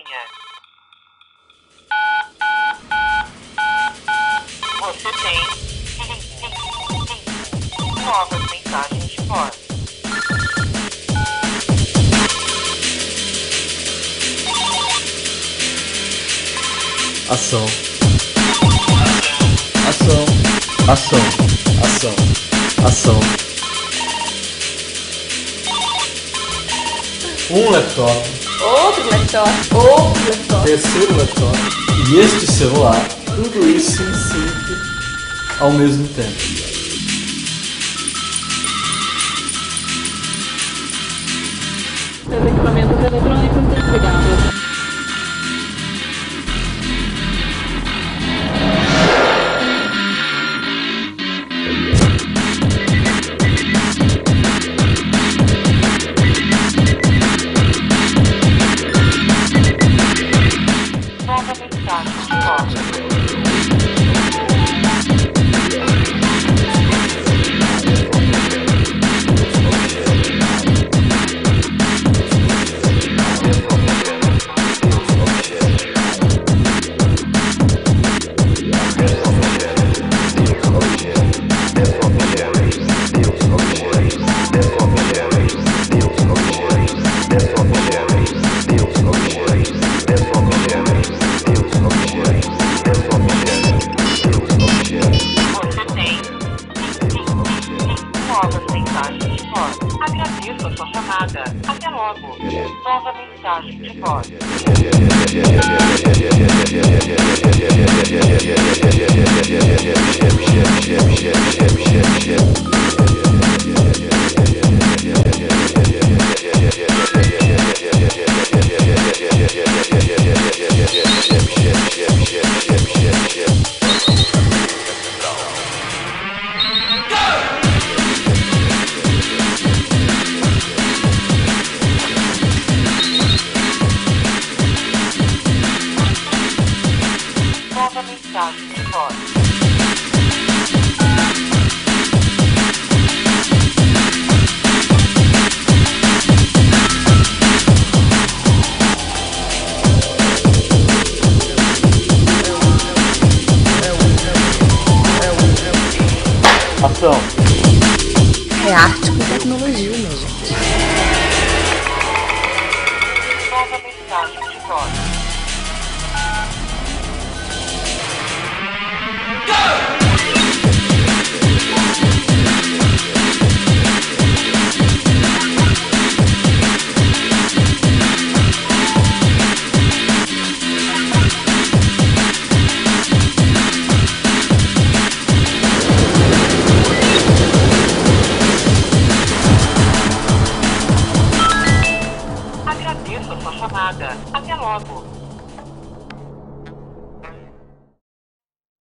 senha. Você tem novas mensagens de voz. Ação. Ação. Ação. Ação. Ação. Um laptop. Outro laptop. Outro laptop. Terceiro laptop. E este celular. Tudo isso em sync ao mesmo tempo. Seus equipamentos eletrônicos desligados. Nova mensagem de voz. Novas mensagens de voz. Agradeço a sua chamada. Até logo. Nova mensagem de voz. Nova mensagem de voz. Ação. É arte com tecnologia, minha gente. Nova mensagem de voz. Agradeço a sua chamada. Até logo.